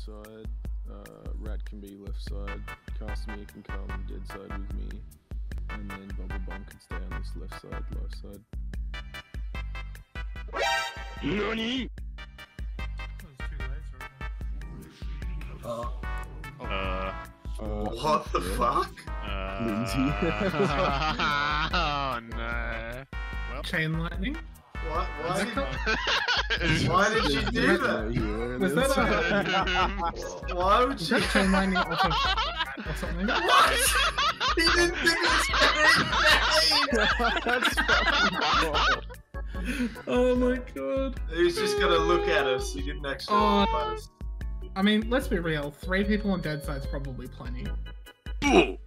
side. Rat can be left side. Castamere can come dead side with me. And then Bubble Bum can stay on this left side, life side. NANI?! What the fuck? Lindsay. Oh no. Well, Chain lightning? Why did she do that? Was that Why would she? chain lightning off of or something? What? He didn't think it was That's fucking wild. Oh my god. He was just gonna look at us. He didn't actually look at us. I mean, let's be real. 3 people on dead side's probably plenty.